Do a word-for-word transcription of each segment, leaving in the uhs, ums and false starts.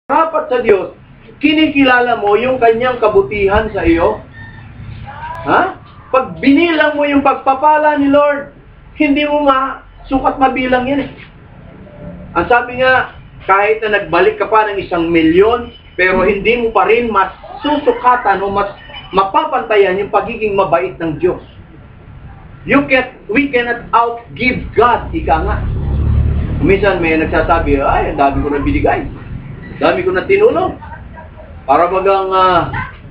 Dapat sa Diyos, kinikilala mo yung kanyang kabutihan sa iyo? Ha? Pag binilang mo yung pagpapala ni Lord, hindi mo masukat mabilang yan eh. Ang sabi nga, kahit na nagbalik ka pa ng isang milyon, pero hindi mo pa rin mas susukatan o mas mapapantayan yung pagiging mabait ng Diyos. You can, we cannot outgive God, ika nga. Minsan may nagsasabi, ay, ang dami ko na binigay. Dami ko na tinulong. Para bagang uh,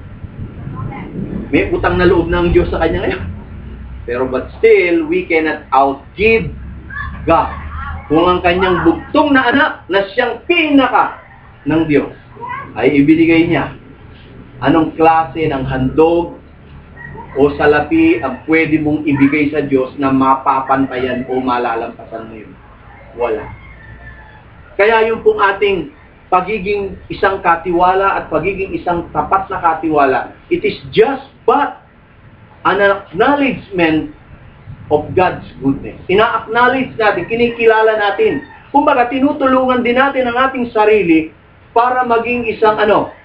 may utang na loob ng Diyos sa kanya ngayon. Pero but still, we cannot outgive God. Kung ang kanyang bugtong na anak na siyang pinaka ng Diyos ay ibinigay niya, anong klase ng handog o salapi ang pwede mong ibigay sa Diyos na mapapantayan o malalampasan mo yun? Wala. Kaya yung pong ating pagiging isang katiwala at pagiging isang tapat na katiwala, it is just but an acknowledgement of God's goodness. Ina-acknowledge natin, kinikilala natin. Kumbaga, tinutulungan din natin ang ating sarili para maging isang ano,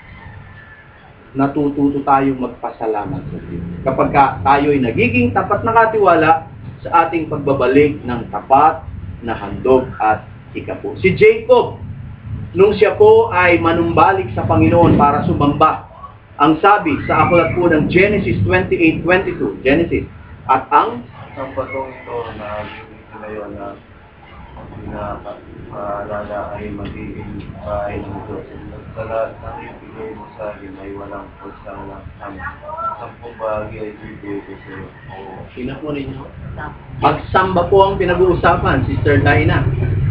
natututo tayong magpasalamat sa Diyos. Kapag ka tayo ay nagiging tapat na katiwala sa ating pagbabalik ng tapat na handog at ikapo. Si Jacob, nung siya po ay manumbalik sa Panginoon para sumamba, ang sabi sa aklat po ng Genesis twenty-eight twenty-two, Genesis, at ang ang patong ito na ngayon na pinapaalala ay magiging bahay ng Diyos. Sa lahat ng ibigay mo sa akin ay walang pagsang ang sampung bahagi ay ibigay ko sa iyo. Pinakunin niyo. Pagsamba po ang pinag-uusapan, Sister Daina.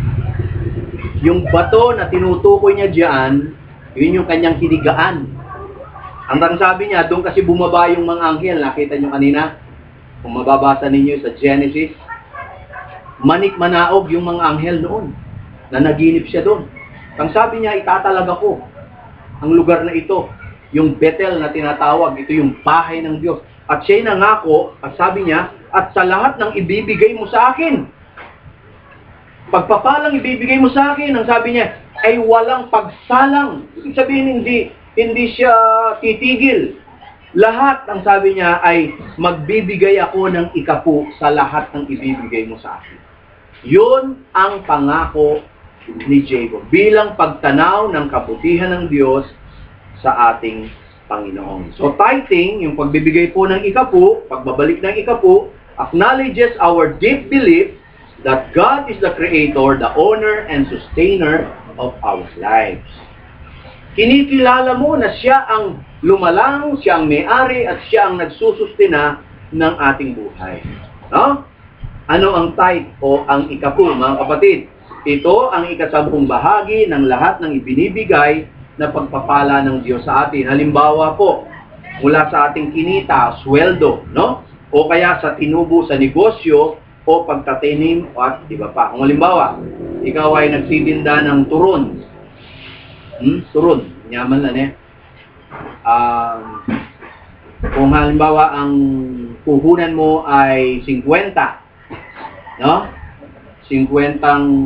Yung bato na tinutukoy niya diyan, yun yung kanyang hinigaan. Ang sabi niya, doon kasi bumaba yung mga anghel. Nakita niyo kanina, kung mababasa ninyo sa Genesis, manik-manaog yung mga anghel noon, na naginip siya doon. Ang sabi niya, itatalaga ko ang lugar na ito, yung Bethel na tinatawag, ito yung bahay ng Diyos. At siya'y nangako, at sabi niya, at sa lahat ng ibibigay mo sa akin, pagpapalang ibibigay mo sa akin, ang sabi niya, ay walang pagsalang. Ibig sabihin, hindi, hindi siya titigil. Lahat, ang sabi niya, ay magbibigay ako ng ikapu sa lahat ng ibibigay mo sa akin. Yun ang pangako ni Jacob bilang pagtanaw ng kabutihan ng Diyos sa ating Panginoon. So tithing, yung pagbibigay po ng ikapu, pagbabalik ng ikapu, acknowledges our deep belief that God is the Creator, the owner, and sustainer of our lives. Kinikilala mo na siya ang lumalang, siya ang may-ari, at siya ang nagsusustina ng ating buhay. No? Ano ang tithe o ang ikapu, mga kapatid? Ito ang ikasampung bahagi ng lahat ng ibinibigay na pagpapala ng Diyos sa atin. Halimbawa po, mula sa ating kinita, sweldo, no? O kaya sa tinubo sa negosyo, o pagtatanim, at iba pa. Kung halimbawa, ikaw ay nagsitinda ng turon. Hmm? Turon. Nyaman lang eh. Um, kung halimbawa, ang puhunan mo ay fifty. No? fifty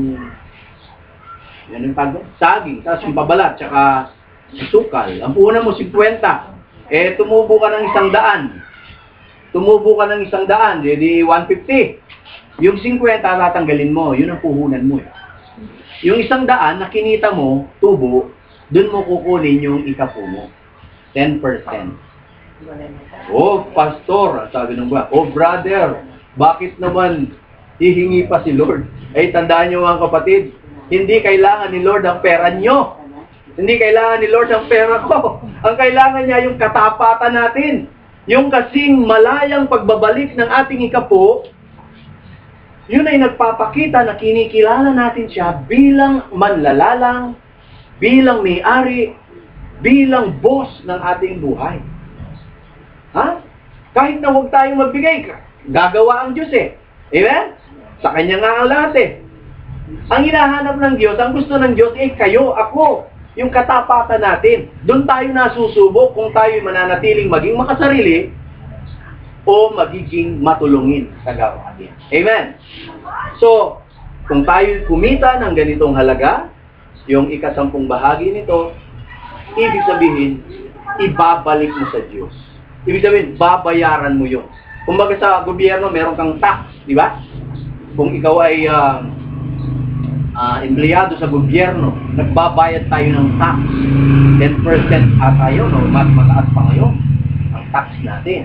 yan yung tawag, saging, tapos yung pabalat, tsaka sukal. Ang puhunan mo fifty. Eh, tumubo ka ng isang daan. Tumubo ka ng isang daan, di one fifty. Yung fifty, tatanggalin mo. Yun ang puhunan mo. Eh. Yung isang daan na kinita mo, tubo, dun mo kukunin yung ikapu mo. ten percent. Oh, pastor, sabi ng ba, oh, brother, bakit naman hihingi pa si Lord? Ay, tandaan nyo mga kapatid, hindi kailangan ni Lord ang pera nyo. Hindi kailangan ni Lord ang pera ko. Ang kailangan niya yung katapatan natin. Yung kasing malayang pagbabalik ng ating ikapu, yun ay nagpapakita na kinikilala natin siya bilang manlalalang, bilang may-ari, bilang boss ng ating buhay. Ha? Kahit na huwag tayong magbigay, gagawa ang Diyos eh. Amen? Sa Kanya nga ang lahat eh. Ang hinahanap ng Diyos, ang gusto ng Diyos, eh kayo, ako, yung katapatan natin. Doon tayo nasusubok kung tayo mananatiling maging makasarili o magiging matulungin sa gawain. Amen? So, kung tayo kumita ng ganitong halaga, yung ikasampung bahagi nito, ibig sabihin, ibabalik mo sa Diyos. Ibig sabihin, babayaran mo yun. Kumbaga sa gobyerno, meron kang tax, di ba? Kung ikaw ay uh, uh, empleyado sa gobyerno, nagbabayad tayo ng tax. ten percent ata yun, o mas mataas pa ngayon ang tax natin.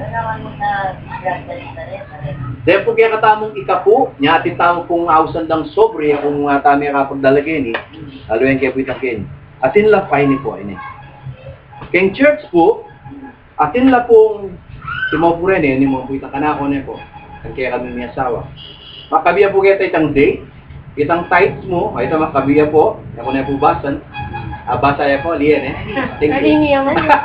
Dahil po kaya katamong ikapu, niya atin tamo pong ausandang sobre, kung uh, tami kapagdalagin, eh, lalo yan kaya po itakin. Atin la fine po, ini. Keng church po, atin la pong, si mo po rin, eh, ni mo po itang kanako niya po, kaya kami may asawa. Makabiya po kaya itang day, itang tights mo, ay ito makabiya po, ako na po basan, ah, basa ya po, liyan eh. Thank you.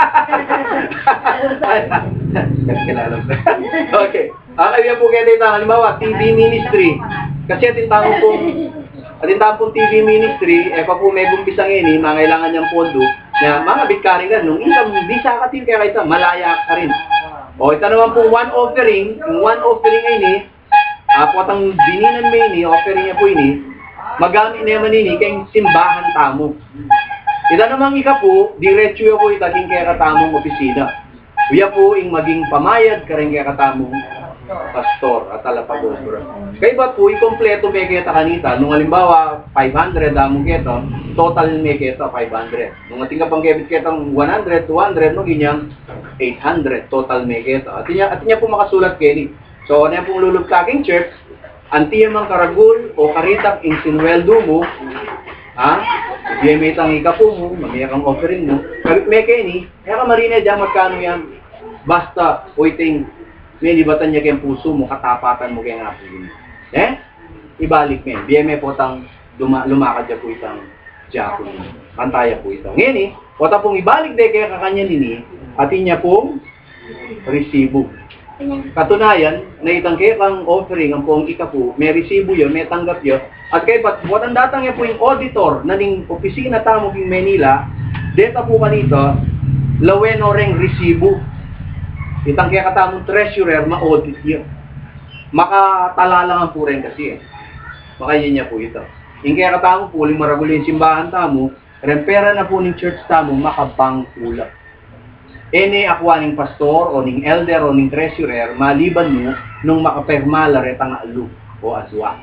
Kilala ko. Okay. Ang kaya po kaya dito, halimbawa, T V ministry. Kasi atin tamo pong, atin tamo pong T V ministry, eh pa po may gumpisang ini, mga kailangan niyang pondo, na mga bitkaring ka, nung isang bisa ka tin kaya kayo, malaya ka rin. O, ito naman po one offering, yung one offering ay ini, ah, po atang bininan mo ini, offering niya po ini, magamit na naman ini, kayong simbahan tamo. Ito namang ika po, diretso po itaging kaya katamong opisina. Kuya po, ing maging pamayad ka rin kaya katamong pastor at alapagobra. Kaya ba po, ikompleto may kita kanita. Nung halimbawa, five hundred among kita, total may kita five hundred. Nung ating kapang kebit kita one hundred, two hundred, no, ginyang eight hundred, total may kita. At niya, at niya po makasulat kini. So, ano yung pong lulubkaking church, antiya mang karagul o karitak in sinweldo mo, ha? Ibigay may itang ikapo mo, mamaya kang offering mo. Kabit may kayo ni, kaya ka marina dyan, magkano yan? Basta, uiting, may libatan niya kayong puso mo, katapatan mo kaya nga po yun. Eh? Ibalik mo yan. Biyay may potang luma, lumakad niya po itang japo niya. Kantaya po itang. Ngayon eh, pota pong ibalik de kaya kakanya nini, atin niya pong resibo. Katunayan, na itang kaya kang offering, ang pong ikapo, may resibo yun, may tanggap yun. At kaya ba't, buwan ang datang yan po yung auditor na ning opisina tamo ng Manila, deta po kanito, lawen o reng resibo. Itang kaya katamong treasurer, ma-audit yun. Makatalalangan po rin kasi eh. Makaya niya po ito. Yung kaya katamo po, yung maragulo yung simbahan tamo, rin pera na po ng church tamo, makabangkulak. Ene akwa ning pastor o ning elder o ning treasurer maliban mo nung makapirmala retang alu o aswa.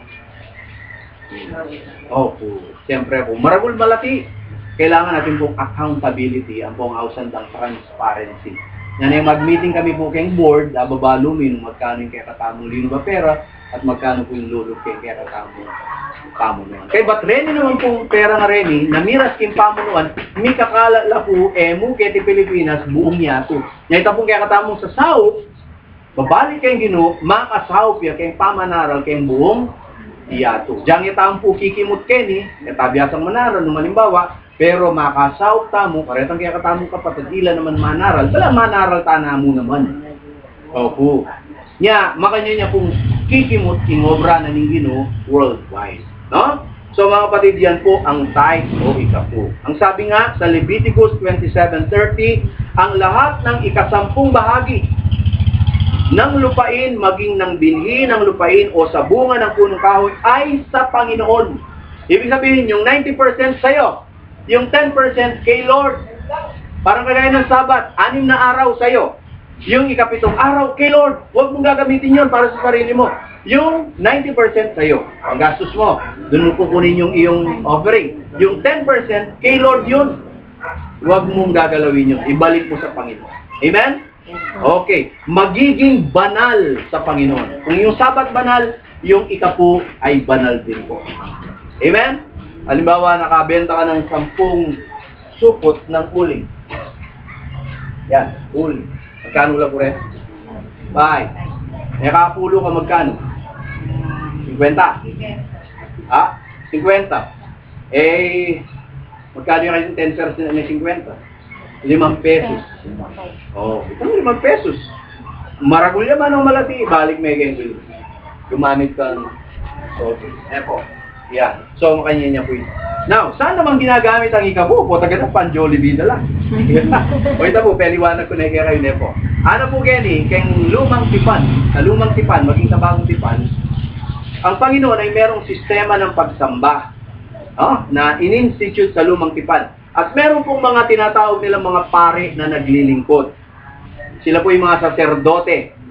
Opo, siyempre po, maragul malaki. Kailangan natin pong accountability, ang pong ausandang transparency. Yan ay mag-meeting kami po kayong board, babalumin magkano yung kaya katamong lino ba pera at magkano po yung lulog kaya katamong pamunuan. Kaya ba't Reni naman pong pera nga Reni, namiras kayong pamunuan, may kakalala po, emu kaya Pilipinas, buong yato. Ngayon pong kaya katamong sa South, babalik kayong gino, makasahop ya kayong pamanaral kayong buong yato. Diyan itang po kikimot Kenny, katabiyasang manaral, nung malimbawa, pero makasahop tamo, karetang kaya katamong kapatid, ilan naman manaral, wala manaral tana mo naman. Opo. Nya, makanya niya pong kikimot ingobra na ning gino worldwide. No? So mga kapatid, yan po ang tithe o ikapu. Ang sabi nga sa Leviticus twenty-seven thirty, ang lahat ng ikasampung bahagi ng lupain, maging ng binhi ng lupain o sa bunga ng punong kahoy ay sa Panginoon. Ibig sabihin, yung ninety percent sa'yo, yung ten percent kay Lord. Parang kagaya ng Sabat, anim na araw sa'yo. Yung ikapitong araw kay Lord, huwag mong gagamitin yun para sa sarili mo. Yung ninety percent sa'yo, ang gastos mo, doon mo kukunin yung iyong offering. Yung ten percent kay Lord yun. Huwag mong gagalawin yun. Ibalik mo sa Panginoon. Amen? Okay. Magiging banal sa Panginoon. Kung yung Sabat banal, yung ikapu ay banal din po. Amen? Halimbawa, nakabenta ka ng sampung supot ng uling. Yan, uling. Magkano lang po rin? Bye. Nakapulo ka magkano? fifty. Ha? fifty. Eh, magkano yung ten percent na fifty? limang pesos. Oh, itong limang pesos. Maragul yaman ang malati, balik may ganyan. Gumamit ka ng okay. Epo. Yan. So, kanya niya po yun. Now, saan naman ginagamit ang ikapo? Po, taga na pan, Jollibee na lang. O ito po, peliwanag ko na kaya kayo po. Ano po Kenny, kayong lumang tipan, sa lumang tipan, maging sa bagong tipan, ang Panginoon ay merong sistema ng pagsamba. ah, na in-institute sa Lumang Tipan. At meron pong mga tinatawag nilang mga pare na naglilingkod. Sila po yung mga saserdote